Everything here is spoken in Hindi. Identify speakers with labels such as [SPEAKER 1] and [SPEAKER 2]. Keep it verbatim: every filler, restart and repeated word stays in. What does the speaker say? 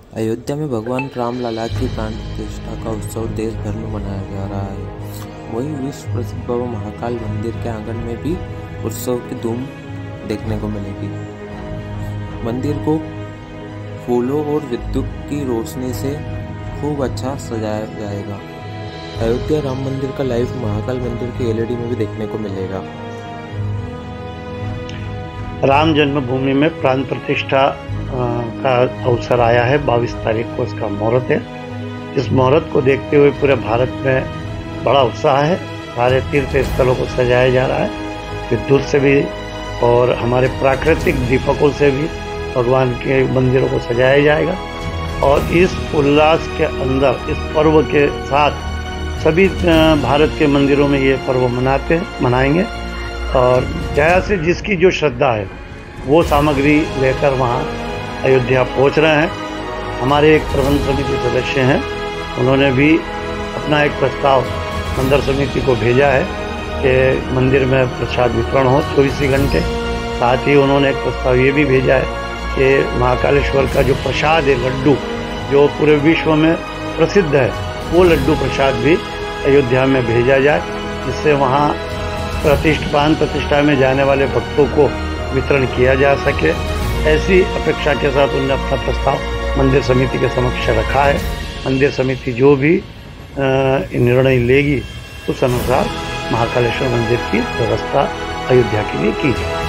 [SPEAKER 1] अयोध्या में भगवान राम लला की प्राण प्रतिष्ठा का उत्सव देश भर में मनाया जा रहा है। वहीं विश्व प्रसिद्ध बाबा महाकाल मंदिर के आंगन में भी उत्सव की धूम देखने को मिलेगी। मंदिर को फूलों और विद्युत की रोशनी से खूब अच्छा सजाया जाएगा। अयोध्या राम मंदिर का लाइव महाकाल मंदिर के एलईडी में भी देखने को मिलेगा।
[SPEAKER 2] राम जन्मभूमि में प्राण प्रतिष्ठा का अवसर आया है। बाईस तारीख को इसका मुहूर्त है। इस मुहूर्त को देखते हुए पूरे भारत में बड़ा उत्साह है। सारे तीर्थ स्थलों को सजाया जा रहा है, विद्युत से भी और हमारे प्राकृतिक दीपकों से भी भगवान के मंदिरों को सजाया जाएगा। और इस उल्लास के अंदर इस पर्व के साथ सभी भारत के मंदिरों में ये पर्व मनाते हैं मनाएंगे और जया से जिसकी जो श्रद्धा है वो सामग्री लेकर वहाँ अयोध्या पहुँच रहे हैं। हमारे एक प्रबंध समिति सदस्य हैं, उन्होंने भी अपना एक प्रस्ताव मंदिर समिति को भेजा है कि मंदिर में प्रसाद वितरण हो चौबीस घंटे। साथ ही उन्होंने एक प्रस्ताव ये भी भेजा है कि महाकालेश्वर का जो प्रसाद है लड्डू, जो पूरे विश्व में प्रसिद्ध है, वो लड्डू प्रसाद भी अयोध्या में भेजा जाए, जिससे वहाँ प्रतिष्ठा प्राण प्रतिष्ठा में जाने वाले भक्तों को वितरण किया जा सके। ऐसी अपेक्षा के साथ उन्होंने अपना प्रस्ताव मंदिर समिति के समक्ष रखा है। मंदिर समिति जो भी निर्णय लेगी उस अनुसार महाकालेश्वर मंदिर की व्यवस्था अयोध्या के लिए की जाए।